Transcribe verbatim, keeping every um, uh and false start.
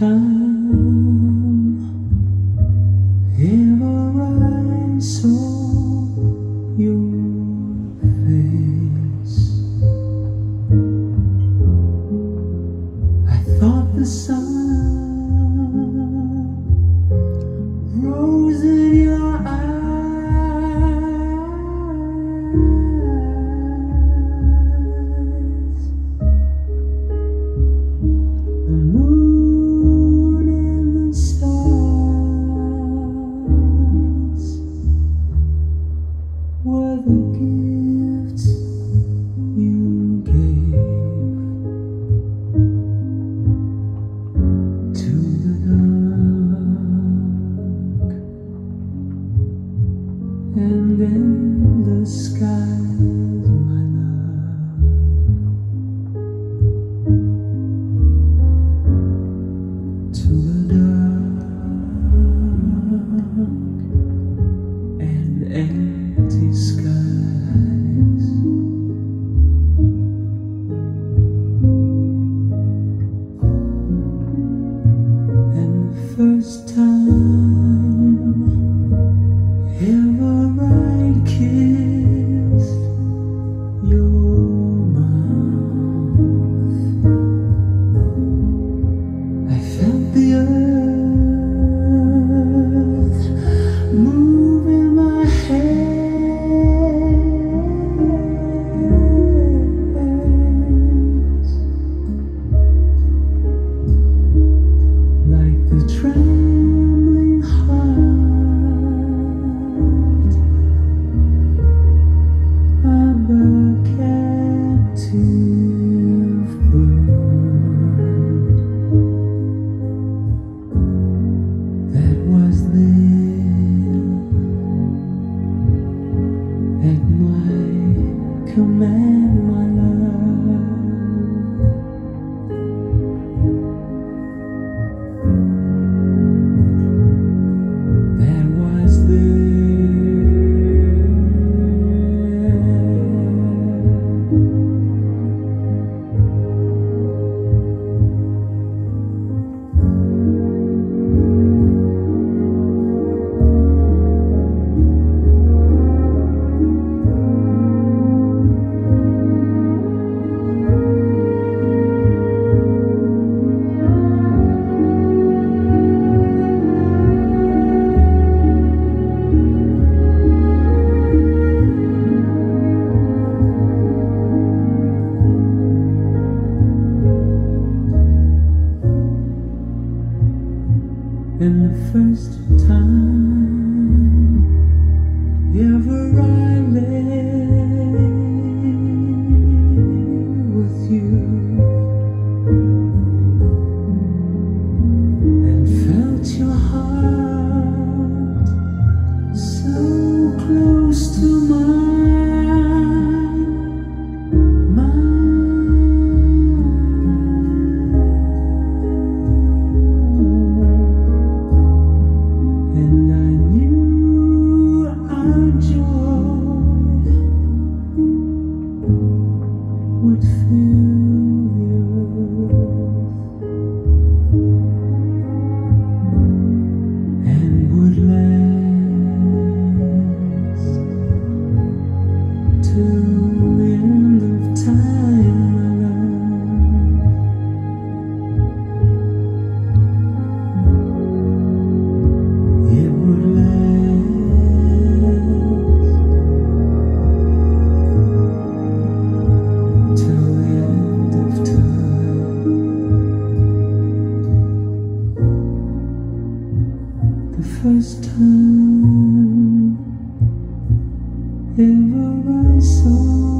time ever I saw your face, I thought the sun rose in your eyes. The moon and the stars were the gifts you gave to the dark, and in the skies, my love, to the dark and empty skies. And the first time ever I kissed your mouth, I felt the earth move in my hands, like the trembling heart of a captive bird that was there at my command, my love. That was there. And the first time ever I lay with you and felt your heart so close to mine, mine. And I knew our joy would fill the earth and would last till the end of time, my love. It would last till the end of time. The first time ever I saw